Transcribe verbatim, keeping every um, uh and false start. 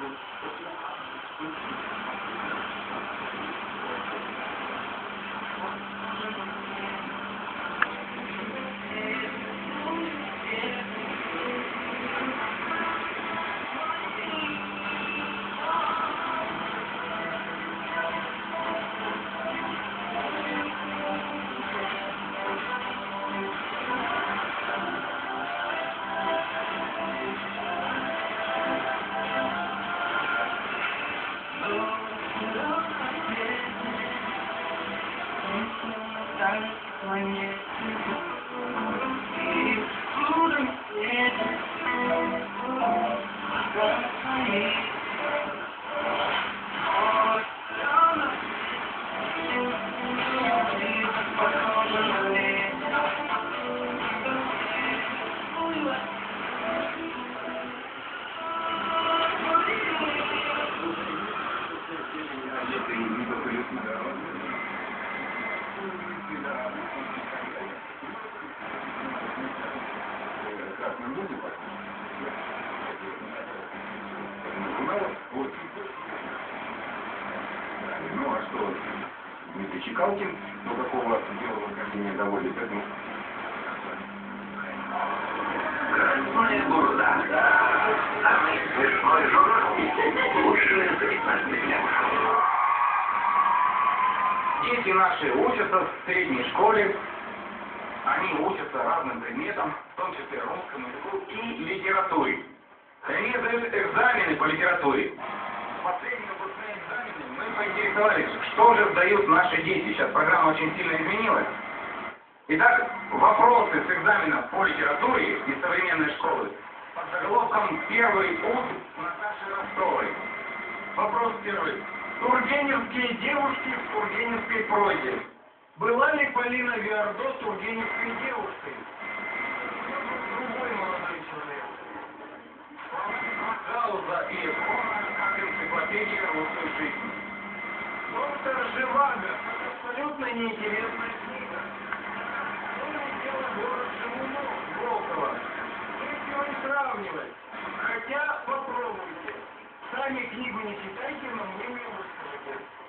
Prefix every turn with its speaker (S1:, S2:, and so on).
S1: Ну а что, Дмитрий Чекалкин, ну какого дела вы ко мне доводит, поэтому...
S2: Красная бурда. Самый смешной журнал. Лучше запятнадцать лет.
S1: Дети наши учатся в средней школе. Они учатся разным предметам, в том числе русскому языку и литературе. Они сдают экзамены по литературе. Последние выпускные экзамены мы поинтересовались, что же сдают наши дети. Сейчас программа очень сильно изменилась. Итак, вопросы с экзаменов по литературе из современной школы под заголовком «Первый ут» Наташи Ростовой. Вопрос первый. Тургеневские девушки в тургеневской прозе. Была ли Полина Виардо тургеневской девушкой? Другой молодой человек. Гауза и Эфрона как энциклопедия русской жизни. Доктор Живаго. Абсолютно неинтересная книга. Дело город Шамунов, Волкова. Если его не сравнивать. Хотя попробуйте. Сами книгу не читайте, но мнение выскажите.